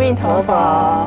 弥陀佛。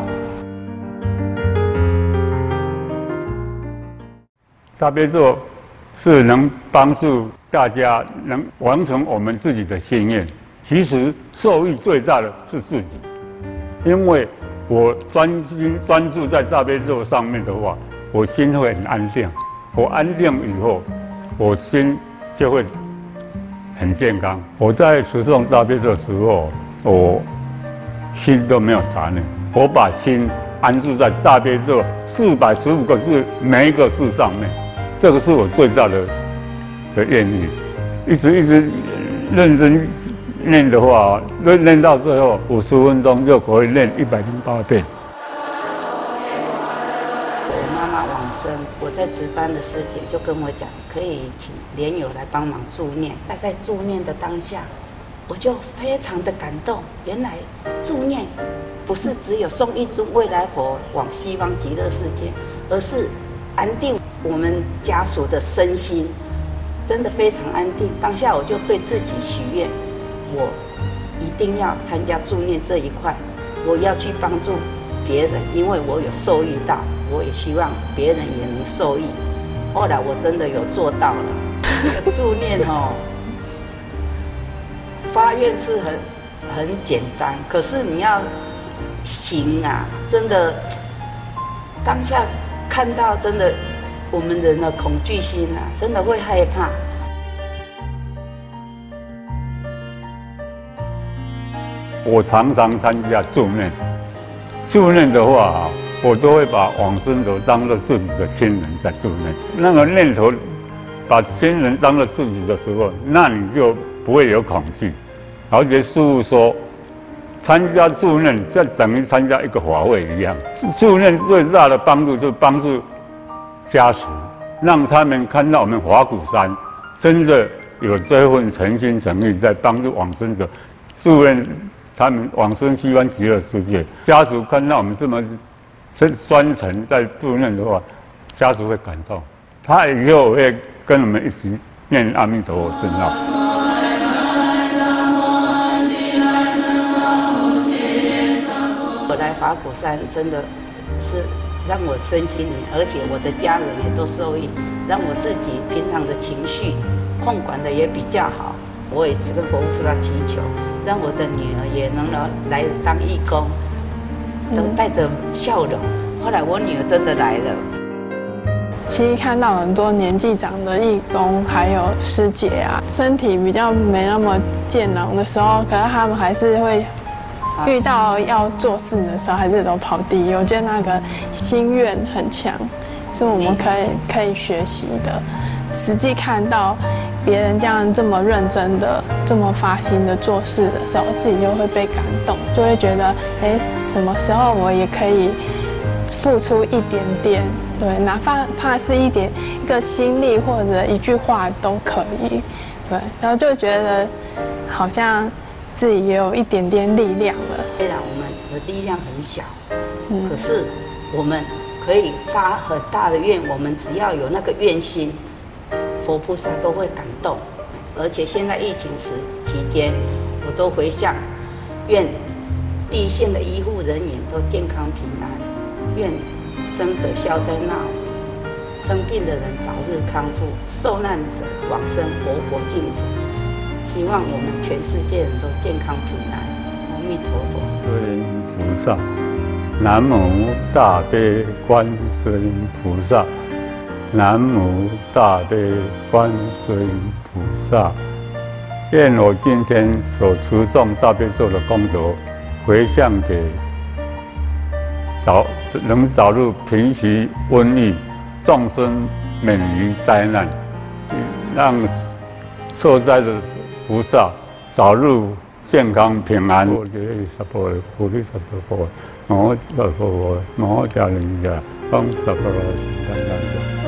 大悲咒是能帮助大家能完成我们自己的心愿。其实受益最大的是自己，因为我专注在大悲咒上面的话，我心会很安定。我安定以后，我心就会很健康。我在持诵大悲咒的时候，我心都没有杂念，我把心安住在大悲咒415个字每一个字上面。这个是我最大的愿力，一直认真念的话，念到最后50分钟就可以念108遍。 我妈妈往生，我在值班的师姐就跟我讲，可以请莲友来帮忙助念。那在助念的当下，我就非常的感动。原来助念不是只有送一尊未来佛往西方极乐世界，而是安定我们家属的身心，真的非常安定。当下我就对自己许愿，我一定要参加助念这一块，我要去帮助别人，因为我有受益到，我也希望别人也能受益。后来我真的有做到了。这个助念发愿是很简单，可是你要行啊，真的当下看到真的。我们人的恐惧心啊，真的会害怕。 我常常参加助念，助念的话，我都会把往生者当作自己的亲人在助念。那个念头，把亲人当作自己的时候，那你就不会有恐惧。而且师父说，参加助念就等于参加一个法会一样。助念最大的帮助就是帮助家属，让他们看到我们法鼓山真的有这份诚心诚意在帮助往生者，祝愿他们往生西方极乐世界。家属看到我们这么专诚在助念的话，家属会感动，他以后会跟我们一起念阿弥陀佛圣号。 我来法鼓山真的是让我身心灵，而且我的家人也都受益，让我自己平常的情绪控管的也比较好。我也只跟佛菩萨祈求，让我的女儿也能来当义工，都带着笑容。后来我女儿真的来了。 其实看到很多年纪长的义工还有师姐啊，身体比较没那么健朗的时候，可是他们还是会遇到要做事的时候，还是都跑第一。我觉得那个心愿很强，是我们可以学习的。实际看到别人这样这么认真的、这么发心的做事的时候，自己就会被感动，就会觉得，哎，什么时候我也可以付出一点点，对，哪怕是一个心力或者一句话都可以，对，然后就觉得好像自己也有一点点力量了。 虽然我们的力量很小，可是我们可以发很大的愿，我们只要有那个愿心，佛菩萨都会感动。而且现在疫情期间，我都回向，愿第一线的医护人员都健康平安，愿生者消灾纳福，生病的人早日康复，受难者往生佛国净土。希望我们全世界人都健康平安。阿弥陀佛。 观世音菩萨，南无大悲观世音菩萨，南无大悲观世音菩萨。愿我今天所持诵大悲咒的功德，回向给能早日平息瘟疫，众生免于灾难，让受灾的菩萨早日健康平安。我觉得萨婆的菩提萨婆，摩诃萨婆，摩诃迦林迦，方萨婆罗悉达那。